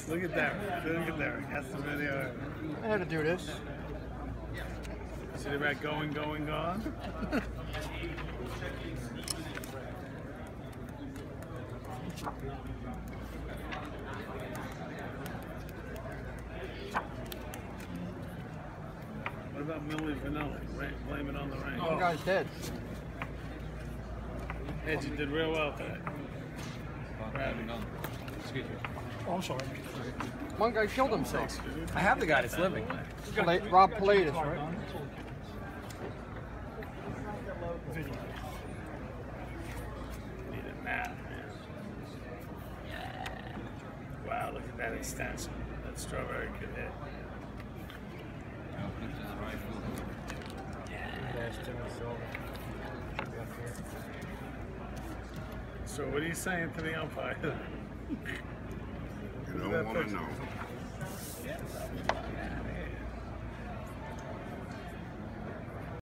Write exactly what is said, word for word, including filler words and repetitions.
Look at that. Look at that. That's the video. I had to do this. See the rat going, going, gone? What about Millie Vanilli? Blame it on the rain. One guy's dead. Ed, you did real well today. Excuse me. Oh, I'm sorry. One guy killed himself. I have the guy that's living. Pla Rob Pilatus, right? Need a nap, man. Wow, look at that extension. That strawberry could hit. So what are you saying to the umpire? You don't want to know.